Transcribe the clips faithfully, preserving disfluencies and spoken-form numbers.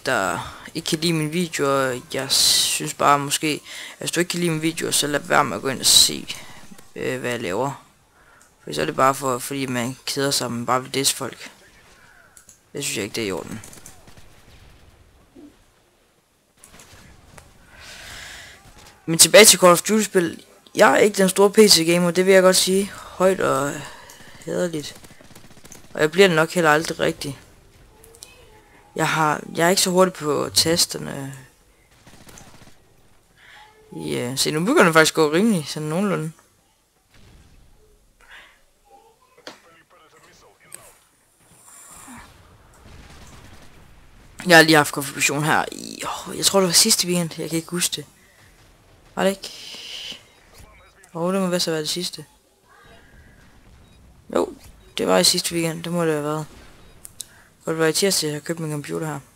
der ikke kan lide mine videoer. Jeg synes bare måske, hvis du ikke kan lide mine videoer, så lad være med at gå ind og se, øh, hvad jeg laver. For så er det bare for, fordi man keder sig, man bare vil disse folk. Det synes jeg ikke, det er i orden. Men tilbage til Call of Duty-spil. Jeg er ikke den store P C-gamer, det vil jeg godt sige. Højt og hæderligt. Og jeg bliver det nok heller aldrig rigtigt. Jeg har, jeg er ikke så hurtig på tasterne. Ja, se nu begynder det faktisk gå rimelig, sådan nogenlunde. Jeg har lige haft konfirmation her i, oh, jeg tror det var sidste weekend, jeg kan ikke huske det. Var det ikke? Åh, oh, det må vist have været det sidste. Jo, det var i sidste weekend, det må det have været. Og det var i tirsdag, jeg købte min computer her.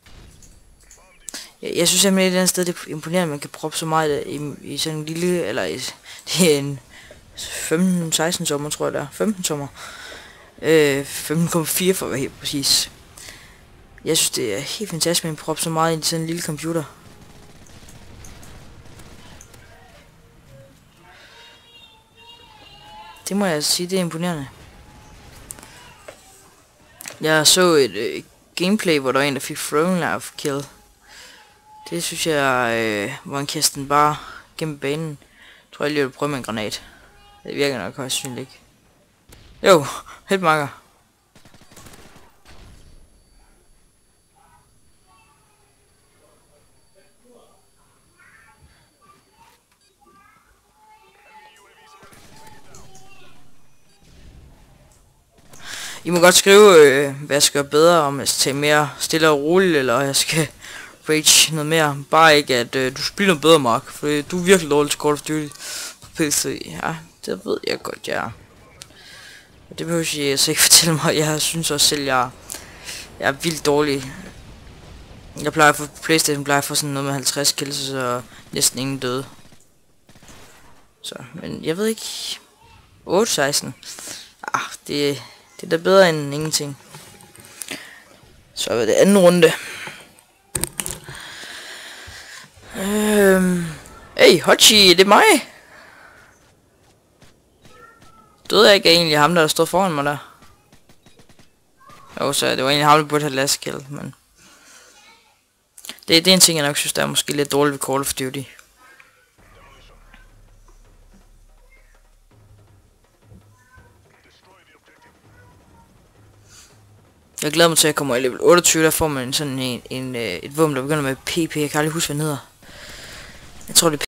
Jeg, jeg synes simpelthen, det er et sted, det er imponerende, at man kan proppe så meget i, i sådan en lille, eller i, det er en femten seksten tommer, tror jeg det er. femten tommer. Øh, femten komma fire for at være helt præcis. Jeg synes, det er helt fantastisk, at man proppe så meget i sådan en lille computer. Det må jeg sige, det er imponerende. Jeg så et øh, gameplay, hvor der var en, der fik thrown life kill. Det synes jeg, øh, hvor han kastede den bare gennem banen. Jeg tror jeg lige, jeg vil prøve med en granat. Det virker nok højst synligt ikke. Jo, helt makker. I må godt skrive, øh, hvad jeg skal gøre bedre, om jeg skal tage mere stille og roligt, eller jeg skal rage noget mere. Bare ikke, at øh, du spiller noget bedre, Mark, for du er virkelig dårlig til Call of Duty på P C. Ja, det ved jeg godt, jeg er. Og det behøver jeg altså ikke fortælle mig. Jeg synes også selv, jeg, jeg er vildt dårlig. Jeg plejer for PlayStation, plejer for sådan noget med halvtreds kills, så næsten ingen døde. Så, men jeg ved ikke. otte seksten. Ah, det Det er da bedre end ingenting. Så er det anden runde. Øhm. Hey, Hochi, det er mig. Døde jeg ikke egentlig ham, der stod foran mig der? Jo, så det var egentlig ham, der burde have last kill, men det, det er en ting, jeg nok synes, der er måske lidt dårligt ved Call of Duty. Jeg glæder mig til at komme i level otteogtyve, der får man sådan en, en, en, et våben, der begynder med P P. Jeg kan aldrig huske, hvad den hedder. Jeg tror, det er